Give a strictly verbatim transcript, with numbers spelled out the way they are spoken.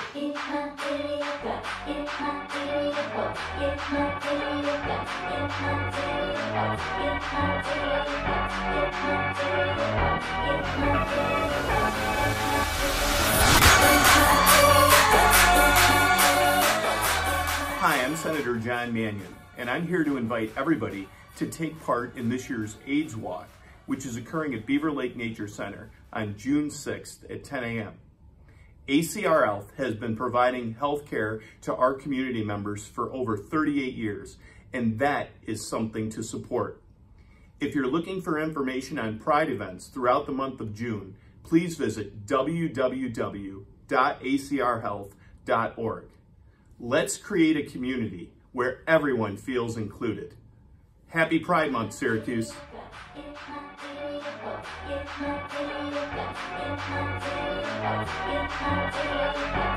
Hi, I'm Senator John Manion, and I'm here to invite everybody to take part in this year's AIDS Walk, which is occurring at Beaver Lake Nature Center on June sixth at ten A M A C R Health has been providing health care to our community members for over thirty-eight years, and that is something to support. If you're looking for information on Pride events throughout the month of June, please visit w w w dot a c r health dot org. Let's create a community where everyone feels included. Happy Pride Month, Syracuse. It's